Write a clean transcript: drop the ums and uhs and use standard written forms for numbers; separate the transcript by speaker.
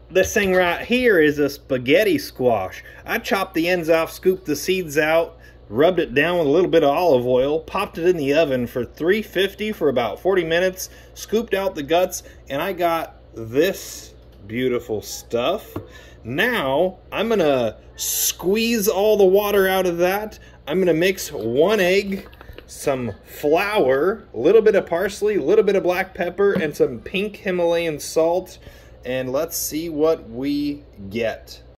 Speaker 1: This thing right here is a spaghetti squash. I chopped the ends off, scooped the seeds out, rubbed it down with a little bit of olive oil, popped it in the oven for 350 for about 40 minutes, scooped out the guts, and I got this beautiful stuff. Now, I'm gonna squeeze all the water out of that. I'm gonna mix 1 egg, some flour, a little bit of parsley, a little bit of black pepper, and some pink Himalayan salt. And let's see what we get.